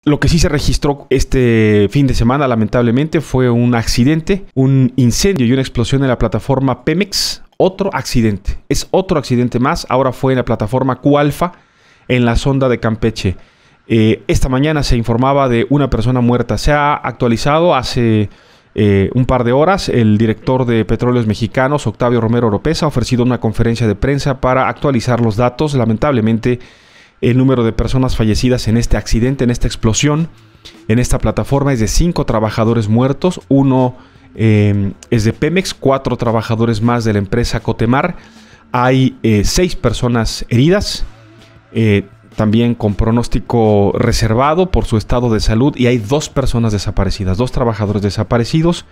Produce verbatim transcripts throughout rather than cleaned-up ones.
Lo que sí se registró este fin de semana, lamentablemente, fue un accidente, un incendio y una explosión en la plataforma Pemex. Otro accidente. Es otro accidente más. Ahora fue en la plataforma Cualfa, en la sonda de Campeche. Eh, esta mañana se informaba de una persona muerta. Se ha actualizado hace eh, un par de horas. El director de Petróleos Mexicanos, Octavio Romero Oropeza, ha ofrecido una conferencia de prensa para actualizar los datos. Lamentablemente, el número de personas fallecidas en este accidente, en esta explosión, en esta plataforma es de cinco trabajadores muertos. Uno eh, es de Pemex, cuatro trabajadores más de la empresa Cotemar. Hay eh, seis personas heridas, eh, también con pronóstico reservado por su estado de salud. Y hay dos personas desaparecidas, dos trabajadores desaparecidos.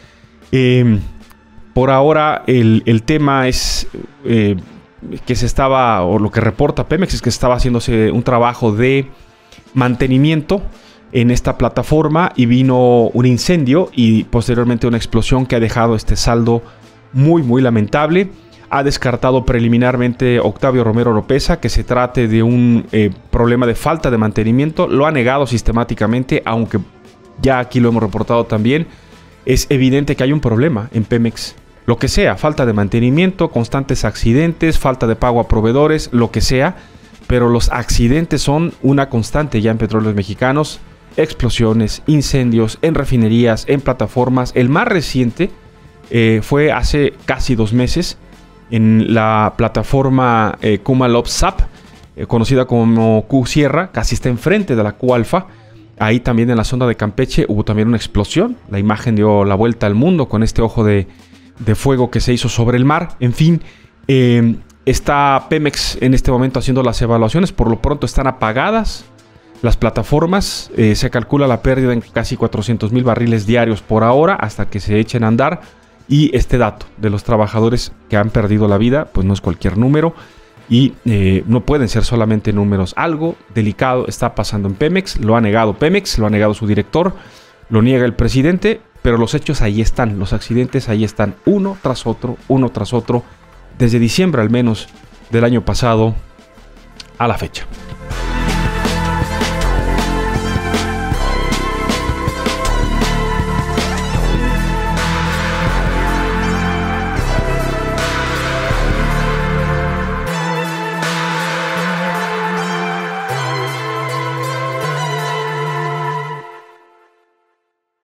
Eh, por ahora el, el tema es... Eh, que se estaba, o lo que reporta Pemex, es que estaba haciéndose un trabajo de mantenimiento en esta plataforma y vino un incendio y posteriormente una explosión que ha dejado este saldo muy muy lamentable. Ha descartado preliminarmente Octavio Romero Oropeza que se trate de un eh, problema de falta de mantenimiento. Lo ha negado sistemáticamente, aunque ya aquí lo hemos reportado también. Es evidente que hay un problema en Pemex. Lo que sea, falta de mantenimiento, constantes accidentes, falta de pago a proveedores, lo que sea. Pero los accidentes son una constante ya en Petróleos Mexicanos. Explosiones, incendios en refinerías, en plataformas. El más reciente eh, fue hace casi dos meses en la plataforma eh, Kumalop-Zap, eh, conocida como Q Sierra, casi está enfrente de la Cualfa. Ahí también en la zona de Campeche hubo también una explosión. La imagen dio la vuelta al mundo con este ojo de... de fuego que se hizo sobre el mar. En fin, eh, está Pemex en este momento haciendo las evaluaciones. Por lo pronto están apagadas las plataformas. Eh, se calcula la pérdida en casi cuatrocientos mil barriles diarios por ahora hasta que se echen a andar. Y este dato de los trabajadores que han perdido la vida, pues no es cualquier número. Y eh, no pueden ser solamente números. Algo delicado está pasando en Pemex. Lo ha negado Pemex, lo ha negado su director, lo niega el presidente. Pero los hechos ahí están, los accidentes ahí están, uno tras otro, uno tras otro, desde diciembre al menos del año pasado a la fecha.